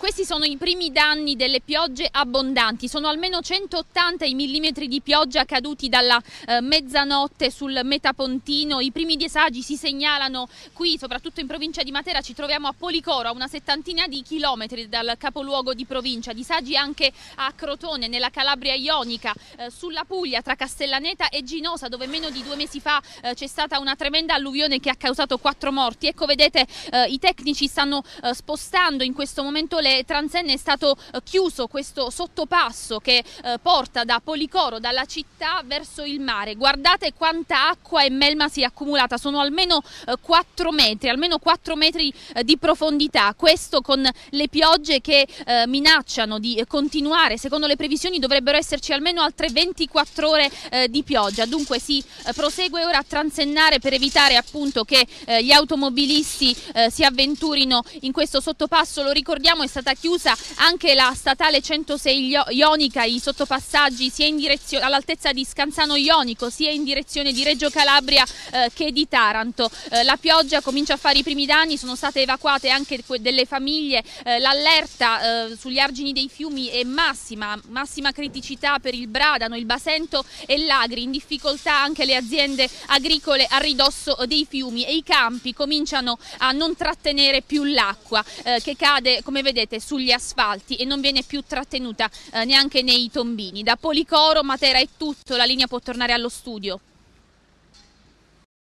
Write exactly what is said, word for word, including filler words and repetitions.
Questi sono i primi danni delle piogge abbondanti, sono almeno centottanta i millimetri di pioggia caduti dalla eh, mezzanotte sul Metapontino. I primi disagi si segnalano qui, soprattutto in provincia di Matera. Ci troviamo a Policoro, a una settantina di chilometri dal capoluogo di provincia. Disagi anche a Crotone, nella Calabria ionica, eh, sulla Puglia, tra Castellaneta e Ginosa, dove meno di due mesi fa eh, c'è stata una tremenda alluvione che ha causato quattro morti. Ecco, vedete, eh, i tecnici stanno eh, spostando in questo momento le transenne. È stato eh, chiuso questo sottopasso che eh, porta da Policoro, dalla città, verso il mare. Guardate quanta acqua e melma si è accumulata, sono almeno eh, quattro metri, almeno quattro metri eh, di profondità. Questo con le piogge che eh, minacciano di eh, continuare. Secondo le previsioni dovrebbero esserci almeno altre ventiquattro ore eh, di pioggia. Dunque si eh, prosegue ora a transennare per evitare appunto che eh, gli automobilisti eh, si avventurino in questo sottopasso. Lo ricordiamo, è stata chiusa anche la statale centosei Ionica, i sottopassaggi sia in direzione all'altezza di Scanzano Ionico sia in direzione di Reggio Calabria eh, che di Taranto. Eh, la pioggia comincia a fare i primi danni, sono state evacuate anche delle famiglie. Eh, l'allerta eh, sugli argini dei fiumi è massima, massima criticità per il Bradano, il Basento e l'Agri, in difficoltà anche le aziende agricole a ridosso dei fiumi, e i campi cominciano a non trattenere più l'acqua eh, che cade, come vedete, sugli asfalti e non viene più trattenuta eh, neanche nei tombini. Da Policoro, Matera è tutto, la linea può tornare allo studio.